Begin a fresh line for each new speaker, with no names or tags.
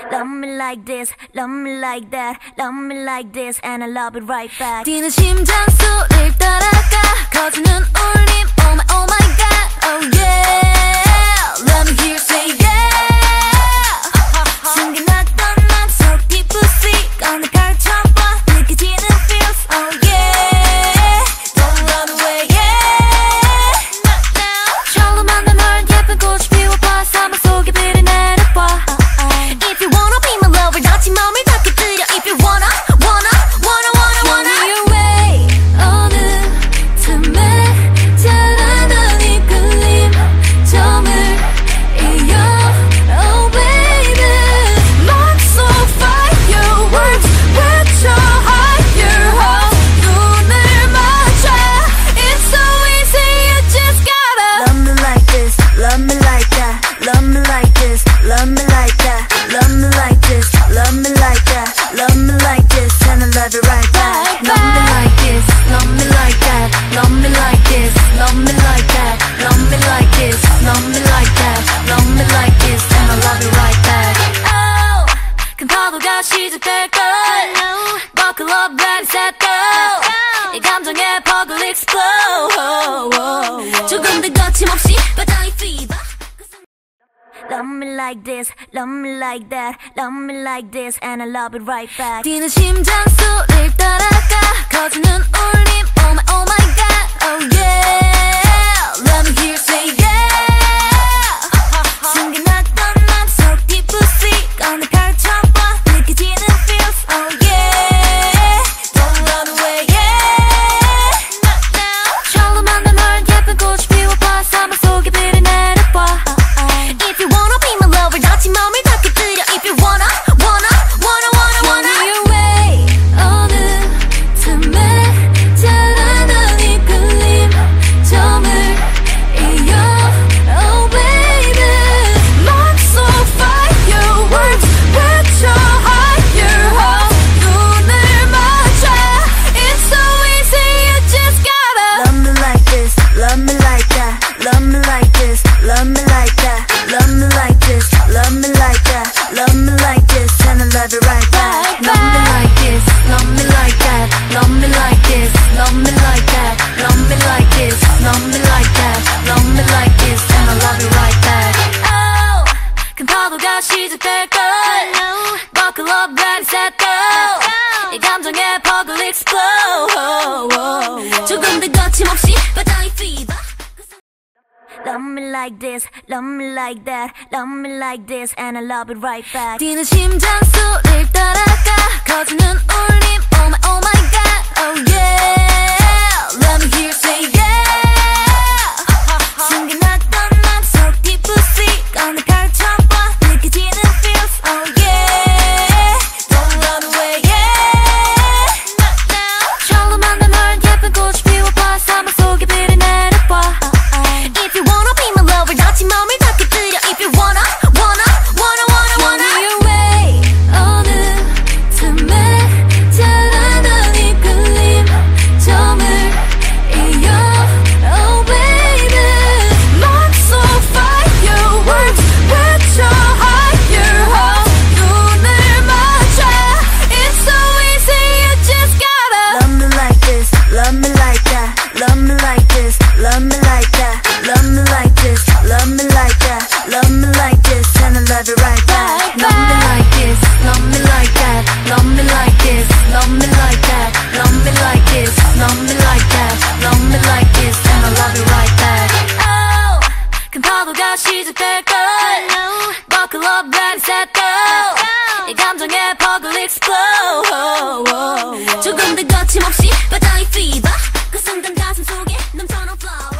Love me like this, love me like that, love me like this, and I love it right back.
뛰는 심장 소리를 따라가 커지는 울림, oh my, oh my god, oh yeah. Let me hear you say yeah. 숨겨놨던 맘속 깊이 꺼내 펼쳐봐 느껴지는 feels, oh yeah. Don't run away, yeah. 처음 만난 널 예쁜 꽃이 피워봐 사막 속에 비를 내려봐. If you wanna be my lover 다친 마음을 닿게 들여. If you wanna your way 어느 틈에 자라난 이끌림 점을 이어 oh baby Marks on fire words 외쳐 higher hope 눈을 맞춰 It's so easy you just gotta
Love me like this, love me like that, love me like this, love me like that, love me like this, love me like that, love me like this, and I love it right back.
Love me like this, love me like that, love me like this, love me like that, love me like this, love me like that, love me like this, and I love it right back. Oh, 큰 파도가 시작될걸. Buckle up, ready, set, go. 이 감정에 퍽을 explode. 조금 더 거침없이 바다의 fever.
Love me like this, love me like that, love me like this, and I love it right back.
뛰는 심장 소리를 따라가 커지는 울림, oh my, oh my god, oh yeah. Let me hear you say yeah. 숨겨놨던 맘속 깊이 꺼내 펼쳐봐 느껴지는 feels, oh yeah. Don't run away, yeah. 처음 만난 널 예쁜 꽃이 피워봐 사막 속에 비를 내려봐. If you wanna be my lover 다친 마음을 닿게 들여. If you wanna your way 어느 틈에 자라난 이끌림 점을 이어 oh baby Marks on fire words 외쳐 higher hope 눈을 맞춰 It's so easy you just gotta
Love me like this, love me like that, love me like this, love me like that, love me like this, love me like that, love me like this, and I love it right back.
Love me like this, love me like that, love me like this, love me like that, love me like this, love me like that, love me like this, and I love it right back. Oh, 큰 파도가 시작될걸. Buckle up, ready, set, go. 이 감정에 퍽을 explode. 조금 더 거침없이 바다의 fever.
Love me like this, love me like that, love me like this, and I love it right back.
뛰는 심장 소리를 따라가 커지는 울림, oh my, oh my god, oh yeah. Let me hear you say yeah. 숨겨놨던 맘속 깊이 꺼내 펼쳐봐 느껴지는 feels, oh yeah. Don't run away, yeah. 처음 만난 널 예쁜 꽃이 피워봐 사막 속에 비를 내려봐. If you wanna be my lover 다친 마음을 닿게 들여. If you wanna your way 어느 틈에 자라난 이끌림 점을 이어 oh baby Marks on fire words 외쳐 higher hope 눈을 맞춰 It's so easy you just gotta
Love me like this, love me like that, love me like this, love me like that, love me like this, love me like that, love me like this, and I love it right back.
Love me like this, love me like that, love me like this, love me like that, love me like this, love me like that, love me like this, and I love it right back. Oh, 큰 파도가 시작될걸. Buckle up, ready, set, go. 이 감정에 퍽을 explode. 조금 더 거침없이 바다의 fever. 그 순간 가슴 속에 넘쳐난 flow.